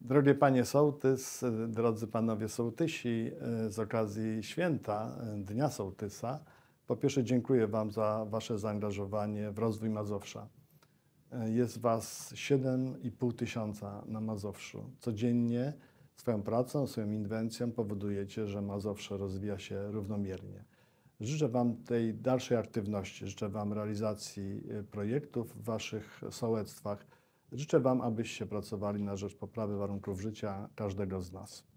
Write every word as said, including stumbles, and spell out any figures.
Drogie panie sołtys, drodzy panowie sołtysi, z okazji święta Dnia Sołtysa, po pierwsze dziękuję wam za wasze zaangażowanie w rozwój Mazowsza. Jest was siedem i pół tysiąca na Mazowszu. Codziennie swoją pracą, swoją inwencją powodujecie, że Mazowsze rozwija się równomiernie. Życzę wam tej dalszej aktywności, życzę wam realizacji projektów w waszych sołectwach. Życzę wam, abyście pracowali na rzecz poprawy warunków życia każdego z nas.